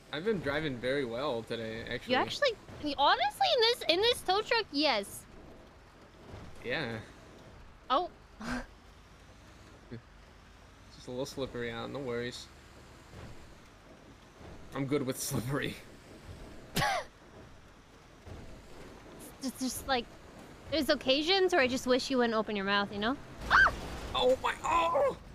I've been driving very well today, actually. You actually, honestly, in this tow truck, yes. Yeah. Oh. It's just a little slippery out, no worries. I'm good with slippery. It's just like, there's occasions where I just wish you wouldn't open your mouth, you know? Oh my, oh!